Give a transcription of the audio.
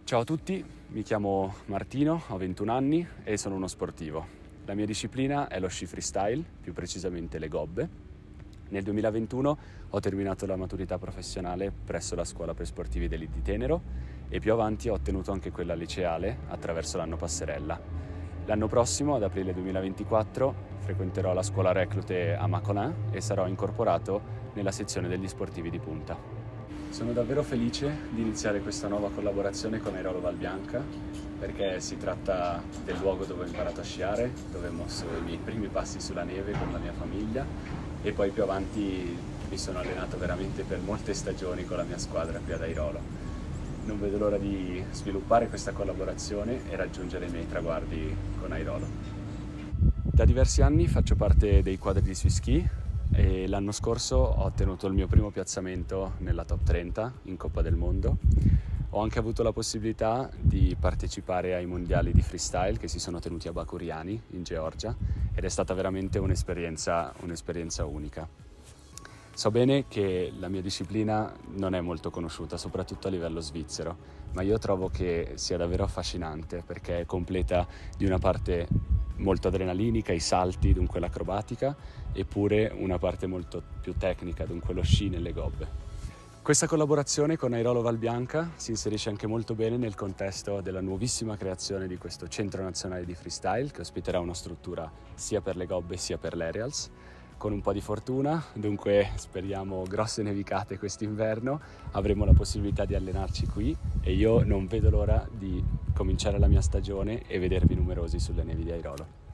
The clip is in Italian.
Ciao a tutti, mi chiamo Martino, ho 21 anni e sono uno sportivo. La mia disciplina è lo sci freestyle, più precisamente le gobbe. Nel 2021 ho terminato la maturità professionale presso la Scuola per Sportivi d'Elite di Tenero e più avanti ho ottenuto anche quella liceale attraverso l'anno passerella. L'anno prossimo, ad aprile 2024, frequenterò la scuola reclute a Macolin e sarò incorporato nella sezione degli sportivi di punta. Sono davvero felice di iniziare questa nuova collaborazione con Airolo Val Bianca perché si tratta del luogo dove ho imparato a sciare, dove ho mosso i miei primi passi sulla neve con la mia famiglia e poi più avanti mi sono allenato veramente per molte stagioni con la mia squadra qui ad Airolo. Non vedo l'ora di sviluppare questa collaborazione e raggiungere i miei traguardi con Airolo. Da diversi anni faccio parte dei quadri di Swiss Ski e l'anno scorso ho ottenuto il mio primo piazzamento nella top 30 in Coppa del Mondo. Ho anche avuto la possibilità di partecipare ai mondiali di freestyle che si sono tenuti a Bakuriani in Georgia ed è stata veramente un'esperienza unica. So bene che la mia disciplina non è molto conosciuta, soprattutto a livello svizzero, ma io trovo che sia davvero affascinante perché è completa di una parte molto adrenalinica, i salti, dunque l'acrobatica, eppure una parte molto più tecnica, dunque lo sci nelle gobbe. Questa collaborazione con Airolo Val Bianca si inserisce anche molto bene nel contesto della nuovissima creazione di questo centro nazionale di freestyle che ospiterà una struttura sia per le gobbe sia per l'aerials. Con un po' di fortuna, dunque speriamo grosse nevicate quest'inverno, avremo la possibilità di allenarci qui e io non vedo l'ora di cominciare la mia stagione e vedervi numerosi sulle nevi di Airolo.